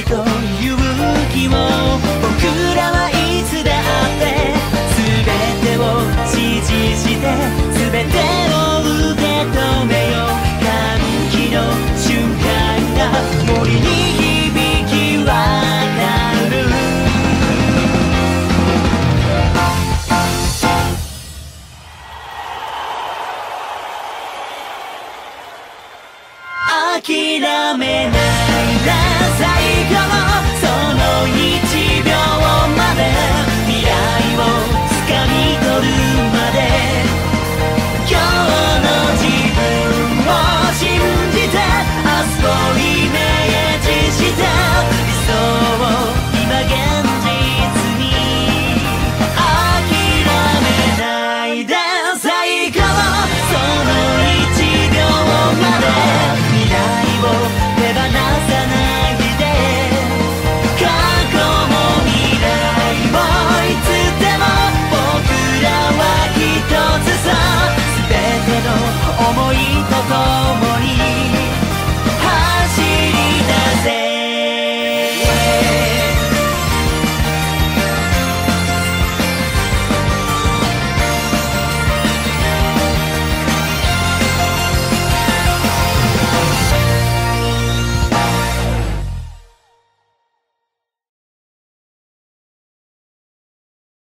と勇気を僕らはいつだって全てを支持して全てを受け止めよう。歓喜の瞬間が森に響き渡る。諦めないで最後のその1秒まで未来を掴み取るまで今日の自分を信じて明日をイメージして理想を今現実に諦めないで最後のその1秒まで未来を手放さないで過去も未来もいつでも僕らは一つさ全ての思い